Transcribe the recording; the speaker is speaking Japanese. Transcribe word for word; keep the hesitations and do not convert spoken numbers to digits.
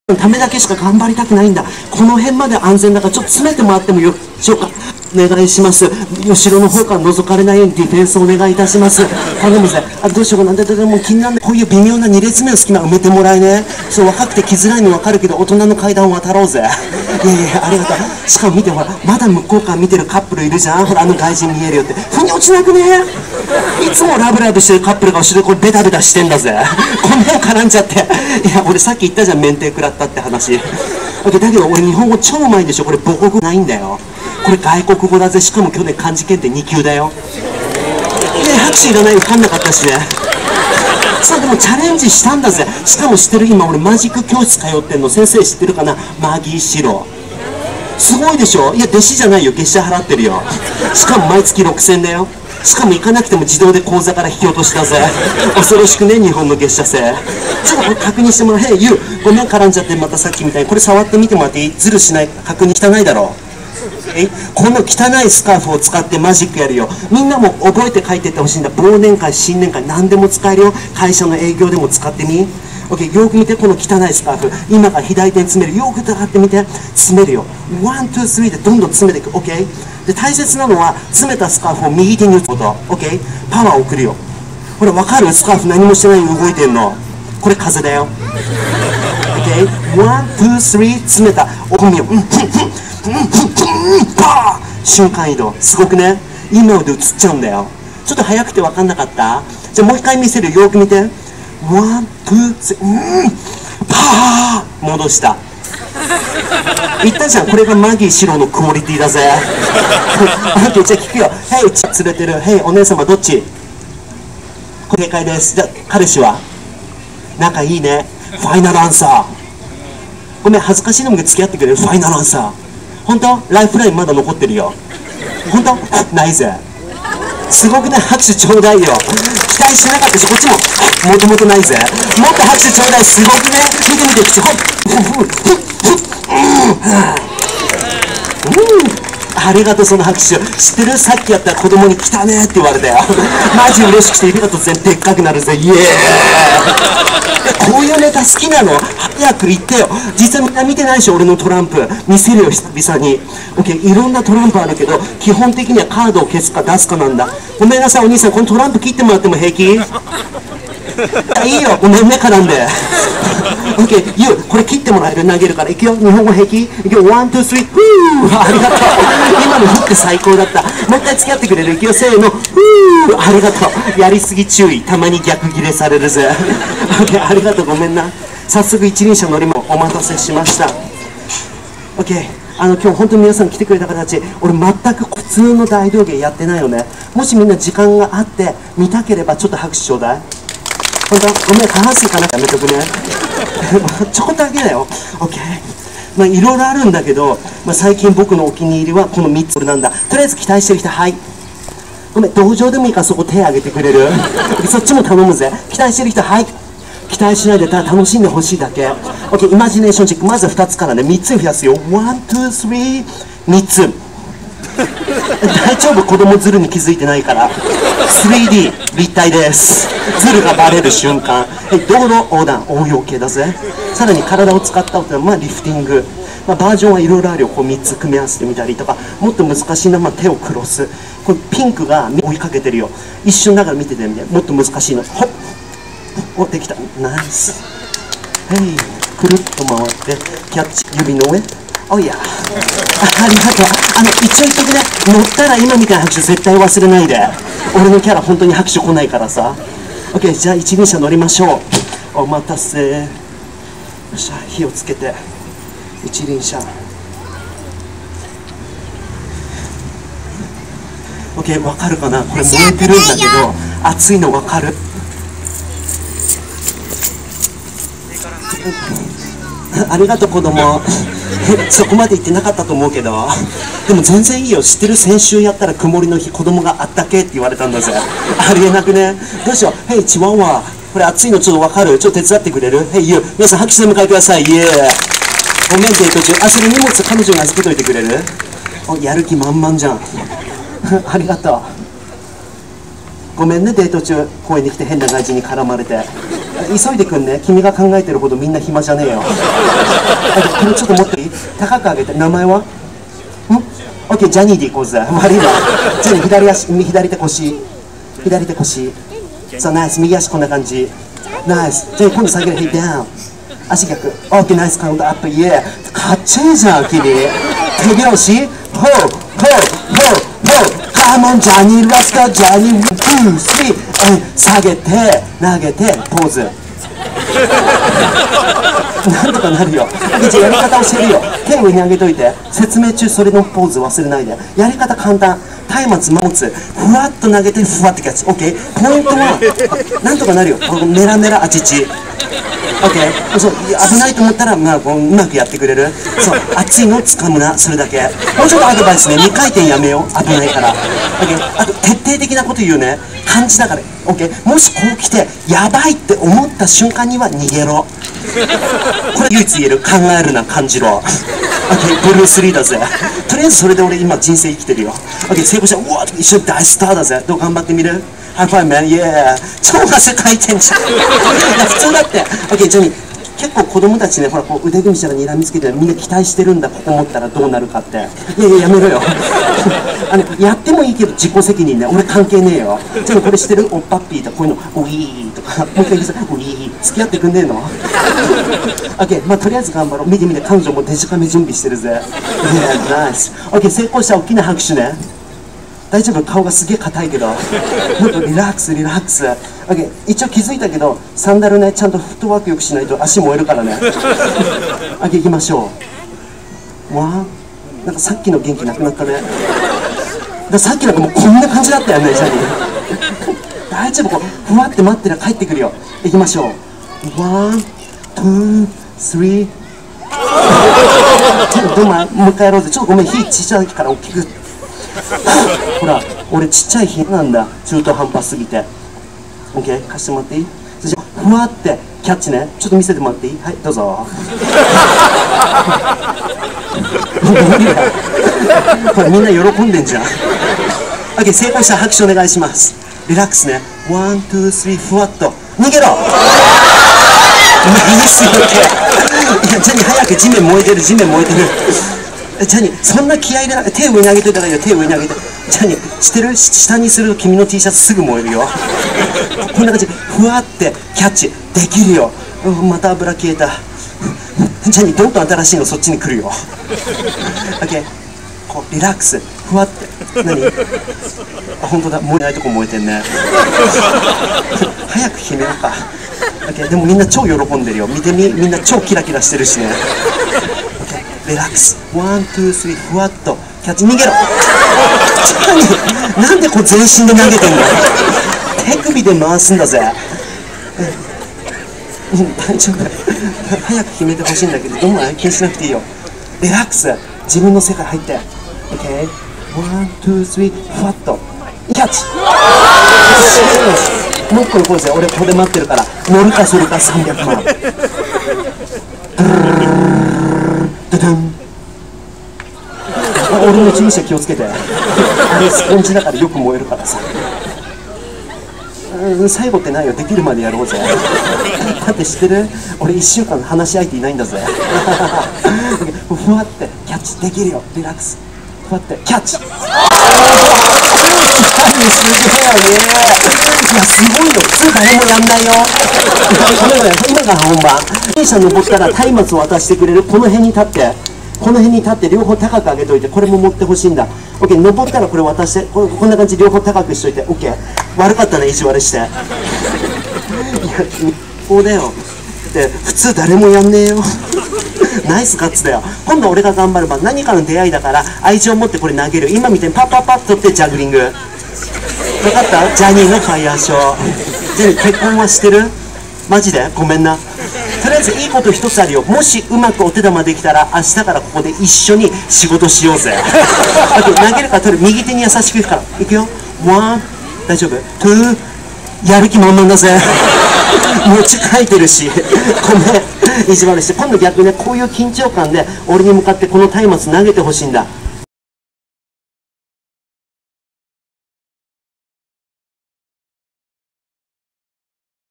ためだけしか頑張りたくないんだ。この辺まで安全だからちょっと詰めてもらってもよろしょうか。お願いします。後ろの方から覗かれないようにディフェンスお願いいたします。頼むぜ。あ、どうしようかな。でででも気になるこういう微妙なに列目の隙間埋めてもらえね。そう、若くて来づらいの分かるけど大人の階段を渡ろうぜ。いやいやいや、ありがとう。しかも見てほら、まだ向こうから見てるカップルいるじゃん。ほら、あの外人見えるよって。腑に落ちなくね。いつもラブラブしてるカップルが後ろでこれベタベタしてんだぜ。この辺絡んじゃって。いや、俺さっき言ったじゃん、免停食らったって話。だけど俺日本語超うまいでしょ。これ母国語ないんだよ。これ外国語だぜ。しかも去年漢字検定に級だよ。で拍手いらないよ。分かんなかったしね。さあでもチャレンジしたんだぜ。しかも知ってる？今俺マジック教室通ってんの。先生知ってるかな？マギーシロ。すごいでしょ。いや弟子じゃないよ。月謝払ってるよ。しかも毎月ろくせんだよ。しかも行かなくても自動で口座から引き落としだぜ。恐ろしくね、日本の月謝制。ちょっとこれ確認してもらう。へい、ユー、ごめん絡んじゃって。またさっきみたいにこれ触ってみてもらっていい？ズルしない？確認汚いだろう。え、この汚いスカーフを使ってマジックやるよ。みんなも覚えて書いてってほしいんだ。忘年会、新年会、何でも使えるよ。会社の営業でも使ってみ。OK、よく見て、この汚いスカーフ。今から左手に詰める。よく疑ってみて。詰めるよ。ワン、ツー、スリーでどんどん詰めていく。OK。で、大切なのは、詰めたスカーフを右手に打つこと。OK。パワーを送るよ。ほら、わかる？スカーフ何もしてないのに動いてんの。これ風だよ。OK。ワン、ツー、スリー、詰めた。おこみよ。うん、うん、うん、うん、うん、パー！瞬間移動。すごくね。今で映っちゃうんだよ。ちょっと早くてわかんなかった？じゃあもう一回見せるよ。よく見て。ワン、ツー、スリー、うん、パー！戻した。言ったじゃん。これがマギーシロのクオリティだぜ。OK、じゃあ聞くよ。ヘイ、連れてる。ヘイ、お姉様どっち？これ正解です。じゃあ彼氏は？仲いいね。ファイナルアンサー。ごめん、恥ずかしいのも付き合ってくれる？ファイナルアンサー。本当？ライフラインまだ残ってるよ。本当？ないぜ。すごくね、拍手ちょうだいよ。期待しなかったし、こっちももともとないぜ。もっと拍手ちょうだい。すごくね。見てみて、口ほっありがとう。その拍手知ってる？さっきやったら子供に来たねって言われたよ。マジ嬉しくて指だと全でっかくなるぜ。イエーイ。こういうネタ好きなの？早く言ってよ。実はみんな見てないでしょ。俺のトランプ見せるよ、久々に。 OK、 いろんなトランプあるけど基本的にはカードを消すか出すかなんだ。ごめんなさいお兄さん、このトランプ切ってもらっても平気？いいよ、ごめんね絡んで。 OK、 ユー、これ切ってもらえる？投げるから。いくよ、日本語平気？いくよ、ワン、ツー、スリー、フー。ありがとう。今のフック最高だった。もう一回付き合ってくれる？いくよ、せーの、フー。ありがとう。やりすぎ注意。たまに逆ギレされるぜ。 OK、 ありがとう。ごめんな。早速一輪車乗りもお待たせしました。 OK、 あの今日本当に皆さん来てくれた方たち、俺全く普通の大道芸やってないよね。もしみんな時間があって見たければちょっと拍手ちょうだい。本当ごめん、過半数かな、やめとくね。ちょこっとだけだよ。 OK、 まあいろいろあるんだけど、まあ、最近僕のお気に入りはこのみっつなんだ。とりあえず期待してる人、はい。ごめん、道場でもいいからそこ手挙げてくれる？そっちも頼むぜ。期待してる人、はい。期待しないでただ楽しんでほしいだけ。 OK、 イマジネーションチェック。まずふたつからね、みっつに増やすよ。ワン、ツー、スリー、みっつ。大丈夫、子供ズルに気づいてないから。 スリーディー 立体です。ズルがバレる瞬間。道路横断応用系だぜ。さらに体を使った音は、まあ、リフティング、まあ、バージョンはいろいろあるよ。こうみっつ組み合わせてみたりとか、もっと難しいのは、まあ、手をクロス。これピンクが追いかけてるよ。一瞬だから見ててみて。もっと難しいの。ほっ、お、できた。ナイス。ヘイ、くるっと回ってキャッチ、指の上。おいや、ありがとう。あの一応言っとくね、乗ったら今みたいな拍手絶対忘れないで。俺のキャラ本当に拍手来ないからさ。 OK、 じゃあ一輪車乗りましょう。お待たせ。よっしゃ、火をつけて一輪車。 OK、 分かるかな？これ燃えてるんだけど熱いの分かる？ありがとう子供。そこまで言ってなかったと思うけど、でも全然いいよ。知ってる？先週やったら曇りの日子供があったけって言われたんだぜ。ありえなくね？どうしよう。ヘイチワワ、これ熱いのちょっと分かる？ちょっと手伝ってくれる？ヘイユー、皆さん拍手で迎えください。イエー。ごめんデート中。あ、それ荷物彼女に預けといてくれる？お、やる気満々じゃん。ありがとう。ごめんねデート中公園に来て変な外人に絡まれて。 急いでくんね。君が考えてるほどみんな暇じゃねえよ。これちょっと持っていい？高く上げて。名前は？ん？ OK、 ジャニーでいこうぜ。悪いわ。ジャニー、左足、左手腰。左手腰。そう、ナイス。右足こんな感じ。ナイス。ジャニー、今度下げる。ヘイダウン。足逆。OK、ナイスカウントアップ。イエー。かっちゃいいじゃん、君。手拍子。ほう、ほう、ほう、ほう。カモン、ジャニーラスカ、ジャニー、ワン、ツー、スリー。下げて、投げて、ポーズ。なんとかなるよ。じゃあやり方教えるよ。手上に上げといて。説明中それのポーズ忘れないで。やり方簡単。松明持つ。ふわっと投げてふわってキャッチ。 OK。 ポイントはなんとかなるよ。メラメラあちち。 OK。 そう、危ないと思ったら、まあ、こううまくやってくれる。そう、熱いの掴むな。それだけ。もうちょっとアドバイスね。にかいてんやめよう。危ないから。 OK。 あと徹底的なこと言うね。感じだから。 OK。 もしこう来てやばいって思った瞬間には逃げろ。これ唯一言える。考えるな、感じろ。 OK。 ブルース・リーだぜ。とりあえずそれで俺今人生生きてるよ。 OK。 成功したらうわっと一緒に大スターだぜ。どう頑張ってみる？ハイファイブマン、イエー。超汗かいてんじゃん。普通だって。 OK。 ジョニー、結構子供たちね、ほらこう腕組みしたら睨みつけてみんな期待してるんだ。ここ持ったらどうなるかって。いやいややめろよ。あのやってもいいけど自己責任ね。俺関係ねえよ。ちょっとこれ知ってる？おっぱっぴーとかこういうのウィーとかもう一回言うさ、ウィー。付き合ってくんねえの？ OK。 まあとりあえず頑張ろう。見て見て、彼女もデジカメ準備してるぜ。いやナイス。 OK。 成功したら大きな拍手ね。大丈夫？顔がすげえ硬いけどもっとリラックスリラックス。 OK。 一応気づいたけどサンダルねちゃんとフットワークよくしないと足燃えるからね。 OK。 行きましょう。わあ、なんかさっきの元気なくなったね。ださっきなんかもうこんな感じだったよね。ジャニー大丈夫？こうふわって待ってら帰ってくるよ。行きましょう。ワン、ツー、スリー。どうももう一回やろうぜ。ちょっとごめん、火ちっちゃいから大きく。ほら、俺ちっちゃい火なんだ。中途半端すぎて。 OK。 貸してもらっていい？そしてふわってキャッチね。ちょっと見せてもらっていい？はい、どうぞ。これみんな喜んでんじゃん。 OK。 成功したら拍手お願いします。リラックスね。ワン、ツー、スリー、ふわっと逃げろ。ナイス。 OK。 いやジャニー早く、地面燃えてる、地面燃えてる。ジャニーそんな気合い入れなくて手上に上げといたらいいよ。手上に上げて。ジャニーしてる？下にすると君の T シャツすぐ燃えるよ。こんな感じ。ふわってキャッチできるよ。また油消えた。ジャニーどんどん新しいのそっちに来るよ。 OK。 こうリラックス。ふわって。何？あ、本当だ。燃えないとこ燃えてんね。早く決めようか。 OK。 でもみんな超喜んでるよ。見てみ、みんな超キラキラしてるしね。リラックス。ワン、ツー、スリー、ふわっとキャッチ。逃げろ。なんでこう全身で投げてんの？手首で回すんだぜ。うん、大丈夫。早く決めてほしいんだけど、どうも気にしなくていいよ。リラックス。自分の世界入って。 OK。 ワン、ツー、スリー、ふわっとキャッチ。もう一個のポーズ。俺ここで待ってるから。乗るかそれかさんびゃくまん。俺の人生気をつけて。あれスポンジだからよく燃えるからさ。最後ってないよ。できるまでやろうぜ。だって知ってる？俺いっしゅうかん話し相手いないんだぜ。ふわってキャッチできるよ。リラックス。ふわってキャッチ。すげえよね。いやすごいよ。普通誰もやんないよ。今が本番。電車登ったら松明を渡してくれる。この辺に立って。この辺に立って両方高く上げといて。これも持ってほしいんだ。 OK。 登ったらこれ渡して。こ, こんな感じ両方高くしといて。 OK。 悪かったね、意地悪して。いやこうだよ。で普通誰もやんねえよ。ナイスガッツだよ。今度俺が頑張れば何かの出会いだから愛情を持ってこれ投げる。今みたいにパッパッパッとってジャグリング。分かった？ジャニーのファイヤーショー。ジャニー結婚はしてる？マジでごめんな。とりあえずいいこと一つあるよ。もしうまくお手玉できたら明日からここで一緒に仕事しようぜ。あと投げるから取る。右手に優しくいくから。いくよ。ワン、大丈夫。ツー、やる気満々だぜ。餅書いてるし。ごめん、意地悪して。今度逆ね、こういう緊張感で俺に向かってこの松明投げてほしいんだ。